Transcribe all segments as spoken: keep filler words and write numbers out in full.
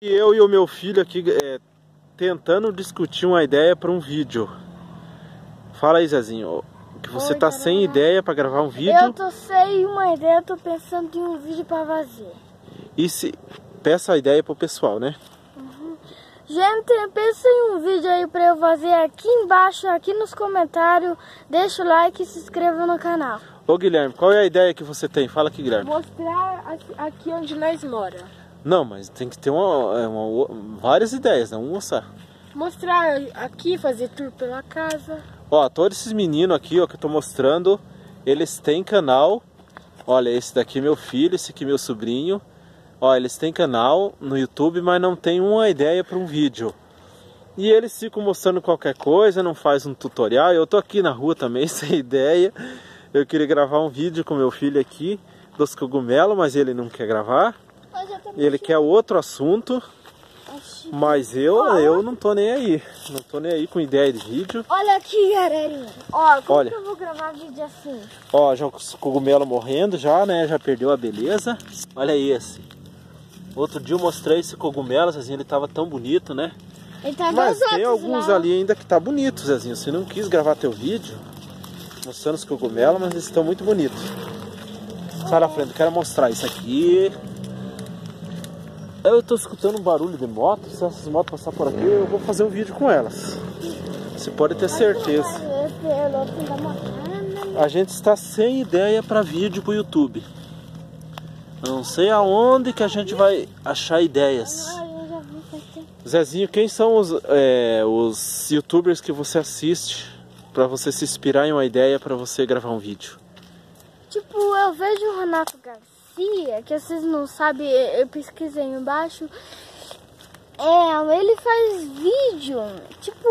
Eu e o meu filho aqui é, tentando discutir uma ideia para um vídeo. Fala aí, Zezinho, que você Oi, tá galera. sem ideia para gravar um vídeo. Eu tô sem uma ideia, tô pensando em um vídeo para fazer. E se peça a ideia pro pessoal, né? Uhum. Gente, pensa em um vídeo aí para eu fazer aqui embaixo, aqui nos comentários. Deixa o like e se inscreva no canal. Ô Guilherme, qual é a ideia que você tem? Fala aqui, Guilherme. Mostrar aqui onde nós mora. Não, mas tem que ter uma, uma, várias ideias, não uma só. Mostrar aqui, fazer tour pela casa. Ó, todos esses meninos aqui, ó, que eu tô mostrando, eles têm canal. Olha, esse daqui é meu filho, esse aqui é meu sobrinho. Ó, eles têm canal no YouTube, mas não tem uma ideia para um vídeo. E eles ficam mostrando qualquer coisa, não faz um tutorial. Eu tô aqui na rua também, sem ideia. Eu queria gravar um vídeo com meu filho aqui dos cogumelos, mas ele não quer gravar. Ele quer outro assunto, mas eu, eu não tô nem aí. Não tô nem aí com ideia de vídeo. Olha aqui, galerinha. Ó, como Olha. que eu vou gravar vídeo assim? Ó, já os cogumelos morrendo já, né? Já perdeu a beleza. Olha esse. Outro dia eu mostrei esse cogumelo, Zezinho, ele tava tão bonito, né? Ele tá Mas igual os tem outros alguns lá. ali ainda que tá bonito, Zezinho. Você não quis gravar teu vídeo mostrando os cogumelos, mas eles estão muito bonitos. Sai na frente, eu quero mostrar isso aqui. Eu tô escutando um barulho de moto. Se essas motos passar por aqui, eu vou fazer um vídeo com elas. Você pode ter certeza. A gente está sem ideia para vídeo pro YouTube. Eu não sei aonde que a gente vai achar ideias. Zezinho, quem são os, é, os youtubers que você assiste para você se inspirar em uma ideia para você gravar um vídeo? Tipo, eu vejo o Renato Garcia, que vocês não sabem, eu pesquisei embaixo. É, ele faz vídeo, tipo...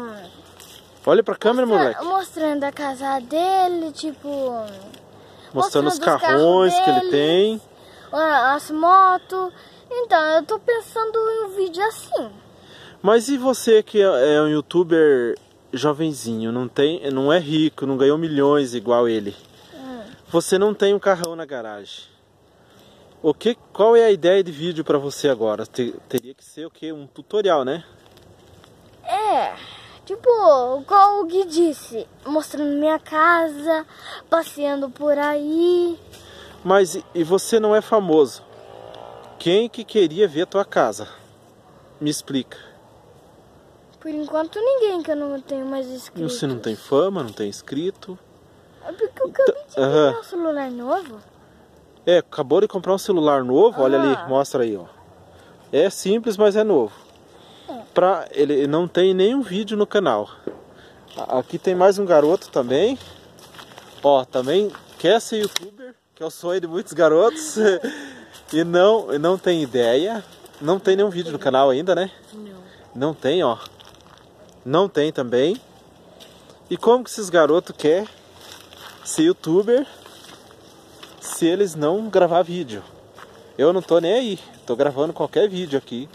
Olha pra câmera, mostra, moleque. Mostrando a casa dele, tipo... Mostrando, mostrando os os carrões carros que ele dele, tem. As motos. Então, eu tô pensando em um vídeo assim. Mas e você que é um youtuber jovenzinho, não, tem, não é rico, não ganhou milhões igual ele. Hum. Você não tem um carrão na garagem. O que, qual é a ideia de vídeo para você agora? Ter, teria que ser o quê? Um tutorial, né? É, tipo, igual o Gui disse, mostrando minha casa, passeando por aí. Mas e, e você não é famoso? Quem que queria ver a tua casa? Me explica. Por enquanto ninguém, que eu não tenho mais inscritos. Você não tem fama, não tem inscrito? É porque eu acabei de Aham. comprar um celular novo. É, acabou de comprar um celular novo, olha Ah. ali, mostra aí, ó. É simples, mas é novo. É. Pra, ele não tem nenhum vídeo no canal. Aqui tem mais um garoto também. Ó, também quer ser youtuber, que é o sonho de muitos garotos. e, não, e não tem ideia. Não tem nenhum vídeo no canal ainda, né? Não. Não tem, ó. Não tem também. E como que esses garotos querem ser youtuber se eles não gravar vídeo? Eu não tô nem aí. Tô gravando qualquer vídeo aqui.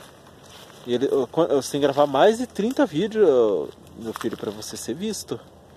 E ele, eu, eu tenho que gravar mais de trinta vídeos, meu filho, para você ser visto.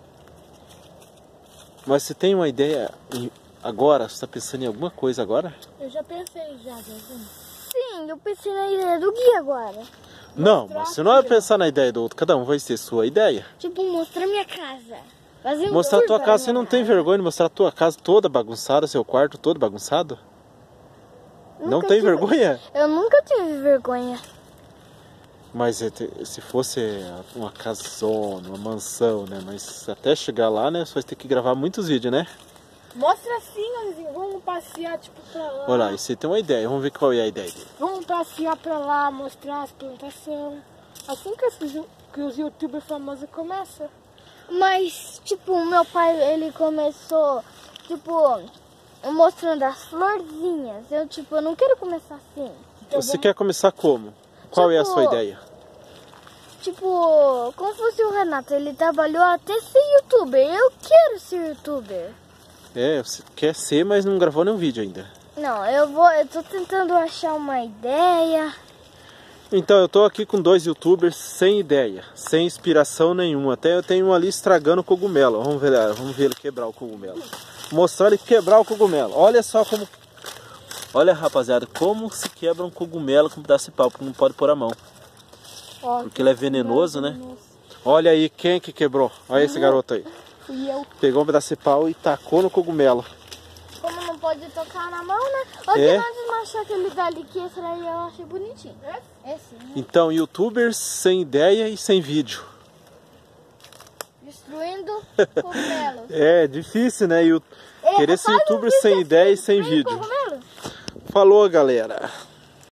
Mas você tem uma ideia agora? Você tá pensando em alguma coisa agora? Eu já pensei já, Zezinho. Sim, eu pensei na ideia do Gui agora. Não, mas você não vai pensar na ideia do outro. Cada um vai ter sua ideia. Tipo, mostrar minha casa. Fazer um Mostrar a tour tua da casa. Você minha não tem vergonha de mostrar a tua casa toda bagunçada, seu quarto todo bagunçado? Nunca Não tem tive- vergonha? Eu nunca tive vergonha. Mas se fosse uma casona, uma mansão, né? Mas até chegar lá, né? Você vai ter que gravar muitos vídeos, né? Mostra assim, Zezinho. Vamos passear, tipo, pra lá. Olha lá, e você tem uma ideia. Vamos ver qual é a ideia dele. Vamos passear pra lá, mostrar as plantações. Assim que, esses, que os youtubers famosos começam. Mas, tipo, meu pai, ele começou, tipo, mostrando as florzinhas. Eu, tipo, eu não quero começar assim. Então Você vamos- quer começar como? Qual é a Tipo, sua ideia? Tipo, como fosse o Renato, ele trabalhou até ser youtuber. Eu quero ser youtuber. É, você quer ser, mas não gravou nenhum vídeo ainda. Não, eu vou, eu tô tentando achar uma ideia. Então, eu tô aqui com dois youtubers sem ideia, sem inspiração nenhuma. Até eu tenho um ali estragando o cogumelo. Vamos ver, vamos ver ele quebrar o cogumelo. Mostrar ele quebrar o cogumelo. Olha só como Olha, rapaziada, como se quebra um cogumelo com um pedaço de pau, porque não pode pôr a mão. Ó, Porque ele é venenoso, né? venenoso. Olha aí, quem que quebrou? Olha esse garoto aí. Fui eu. Pegou um pedaço de pau e tacou no cogumelo. Como não pode tocar na mão, né? Ou É. que nós desmanchar aquele dali que esse aí eu achei bonitinho. Esse, né? Então, youtubers sem ideia e sem vídeo. Destruindo cogumelos. É difícil, né? You... É, Querer ser faz um youtuber vídeo sem assim, ideia e sem destruindo vídeo. cogumelos. Falou, galera.